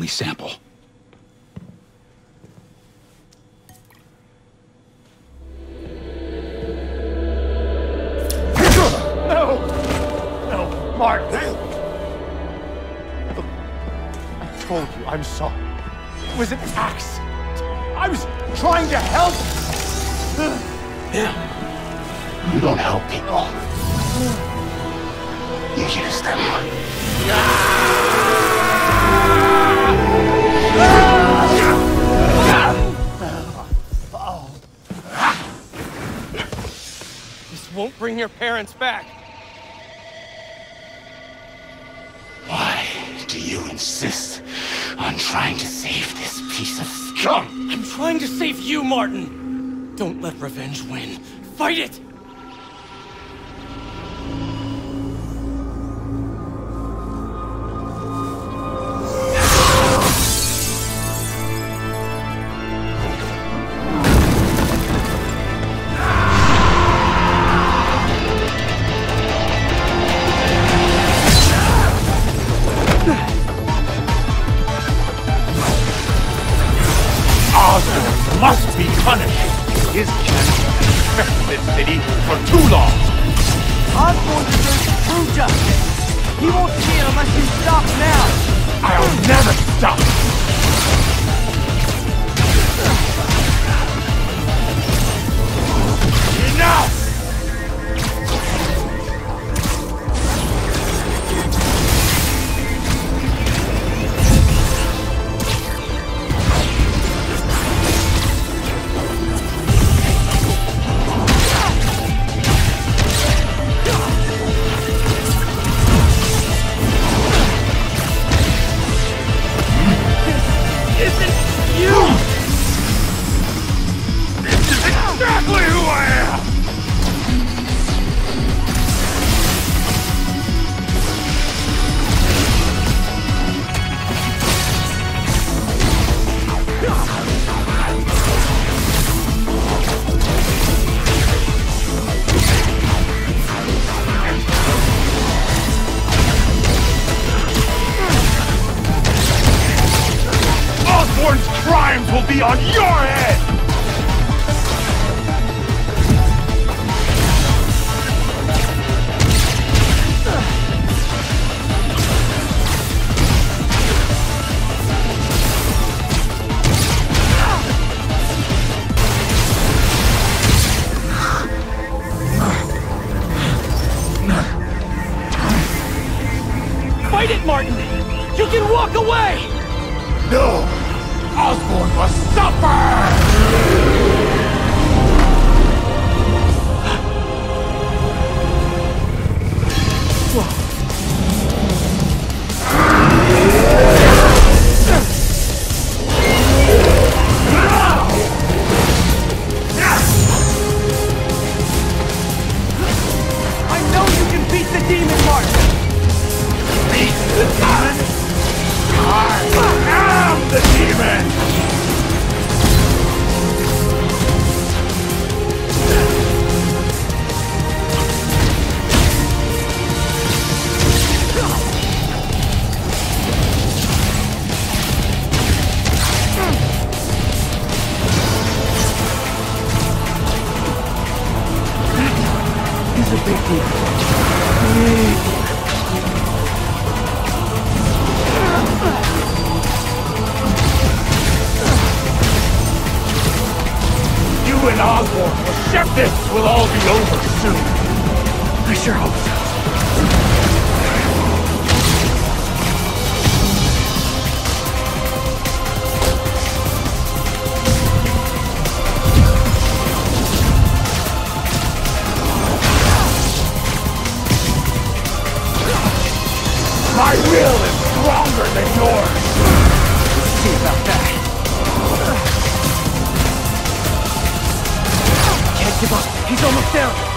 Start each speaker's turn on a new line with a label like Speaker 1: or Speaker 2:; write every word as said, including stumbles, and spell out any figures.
Speaker 1: me sample.
Speaker 2: No! No, Martin! Look, I told you, I'm sorry. It was an accident. I was trying to help!
Speaker 3: Yeah. You don't help people. You use them.
Speaker 2: This won't bring your parents back.
Speaker 3: Why do you insist on trying to save this piece of scum?
Speaker 2: I'm trying to save you, Martin. Don't let revenge win. Fight it!
Speaker 4: Must be punished. His chance to infect this city for too long.
Speaker 5: Osborn deserves true justice. He won't see it unless you stop now.
Speaker 4: I'll never stop. Enough! Crimes will be on your head!
Speaker 2: Fight it, Martin! You can walk away!
Speaker 4: No! Osborn must suffer!
Speaker 5: I know you can beat the demon, Martin!
Speaker 4: Beat the demon? I am the demon!
Speaker 5: He's a big deal.
Speaker 4: You and Osborn will ship this will all be over soon.
Speaker 5: I sure hope so.
Speaker 4: My will is stronger than yours!
Speaker 5: Let's see about that. Can't give up. He's almost down.